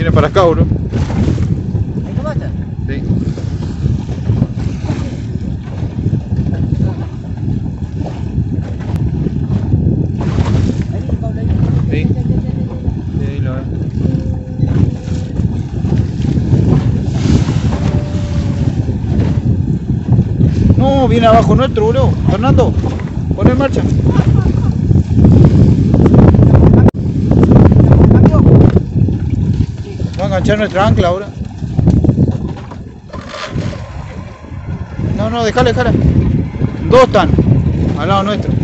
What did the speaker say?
Viene para acá, bro. ¿Ahí cómo está? Sí. Ahí, Pablo, ahí. Sí. Sí, ahí lo veo. No, viene abajo nuestro, bro. Fernando, pon en marcha. Va a enganchar nuestra ancla ahora. No, déjala. Dos están al lado nuestro.